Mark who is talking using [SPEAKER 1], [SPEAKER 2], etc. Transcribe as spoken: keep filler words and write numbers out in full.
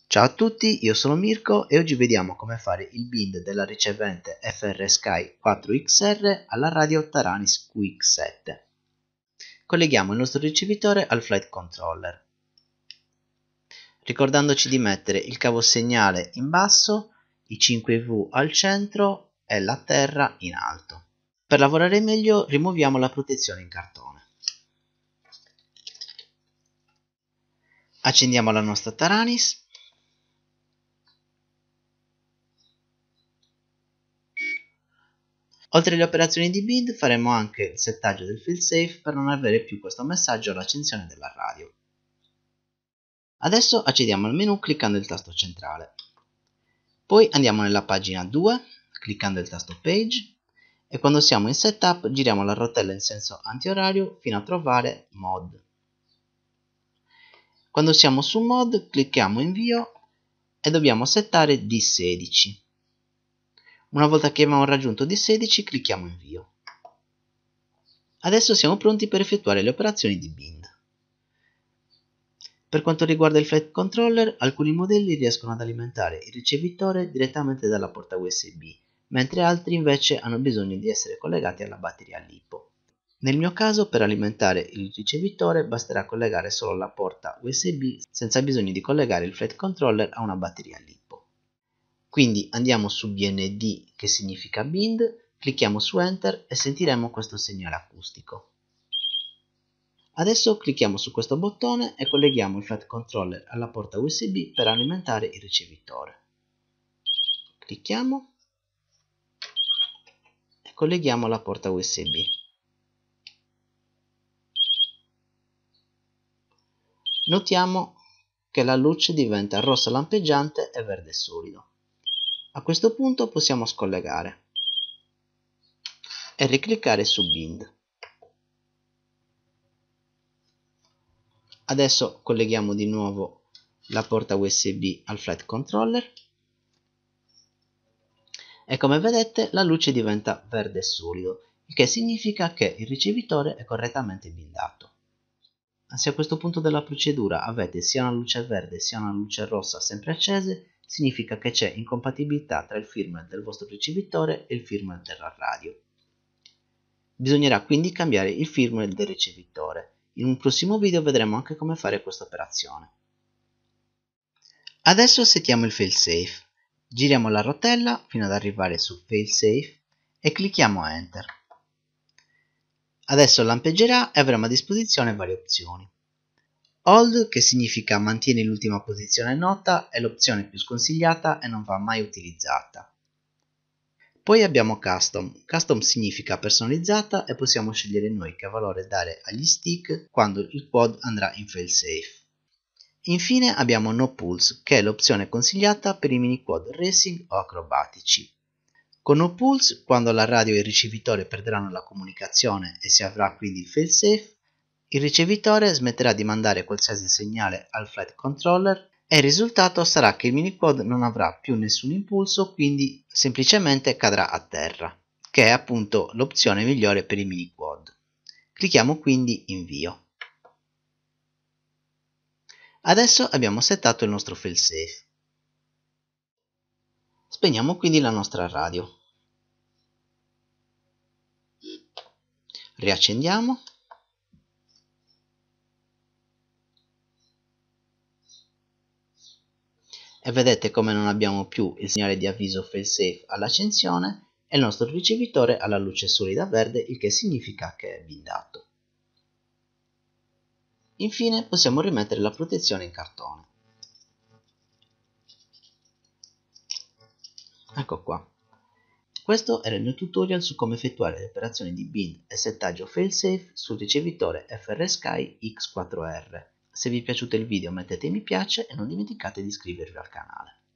[SPEAKER 1] Ciao a tutti, io sono Mirko e oggi vediamo come fare il bind della ricevente FrSky quattro X R alla radio Taranis Q X sette. Colleghiamo il nostro ricevitore al flight controller, ricordandoci di mettere il cavo segnale in basso, i cinque V al centro e la terra in alto. Per lavorare meglio rimuoviamo la protezione in cartone. Accendiamo la nostra Taranis. Oltre alle operazioni di bind faremo anche il settaggio del failsafe per non avere più questo messaggio all'accensione della radio. Adesso accediamo al menu cliccando il tasto centrale. Poi andiamo nella pagina due cliccando il tasto page e quando siamo in setup giriamo la rotella in senso antiorario fino a trovare mod. Quando siamo su mod clicchiamo invio e dobbiamo settare D sedici. Una volta che abbiamo raggiunto D sedici clicchiamo invio. Adesso siamo pronti per effettuare le operazioni di bind. Per quanto riguarda il flight controller, alcuni modelli riescono ad alimentare il ricevitore direttamente dalla porta U S B, mentre altri invece hanno bisogno di essere collegati alla batteria LiPo. Nel mio caso, per alimentare il ricevitore basterà collegare solo la porta U S B senza bisogno di collegare il flight controller a una batteria LiPo. Quindi andiamo su B N D, che significa bind, clicchiamo su enter e sentiremo questo segnale acustico. Adesso clicchiamo su questo bottone e colleghiamo il flight controller alla porta U S B per alimentare il ricevitore. Clicchiamo e colleghiamo la porta U S B. Notiamo che la luce diventa rossa lampeggiante e verde solido. A questo punto possiamo scollegare e ricliccare su bind. Adesso colleghiamo di nuovo la porta U S B al flight controller e come vedete la luce diventa verde solido, il che significa che il ricevitore è correttamente bindato. Se a questo punto della procedura avete sia una luce verde sia una luce rossa sempre accese, significa che c'è incompatibilità tra il firmware del vostro ricevitore e il firmware della radio. Bisognerà quindi cambiare il firmware del ricevitore. In un prossimo video vedremo anche come fare questa operazione. Adesso settiamo il failsafe. Giriamo la rotella fino ad arrivare su failsafe e clicchiamo enter. Adesso lampeggerà e avremo a disposizione varie opzioni. Hold, che significa mantieni l'ultima posizione nota, è l'opzione più sconsigliata e non va mai utilizzata. Poi abbiamo Custom. Custom significa personalizzata e possiamo scegliere noi che valore dare agli stick quando il quad andrà in failsafe. Infine abbiamo No Pulse, che è l'opzione consigliata per i mini quad racing o acrobatici. Con No Pulse, quando la radio e il ricevitore perderanno la comunicazione e si avrà quindi il failsafe, il ricevitore smetterà di mandare qualsiasi segnale al flight controller e il risultato sarà che il mini quad non avrà più nessun impulso, quindi semplicemente cadrà a terra, che è appunto l'opzione migliore per i mini quad. Clicchiamo quindi invio. Adesso abbiamo settato il nostro failsafe. Spegniamo quindi la nostra radio. Riaccendiamo. E vedete come non abbiamo più il segnale di avviso failsafe all'accensione e il nostro ricevitore ha la luce solida verde, il che significa che è bindato. Infine possiamo rimettere la protezione in cartone. Ecco qua. Questo era il mio tutorial su come effettuare le operazioni di bind e settaggio failsafe sul ricevitore FrSky X quattro R. Se vi è piaciuto il video mettete mi piace e non dimenticate di iscrivervi al canale.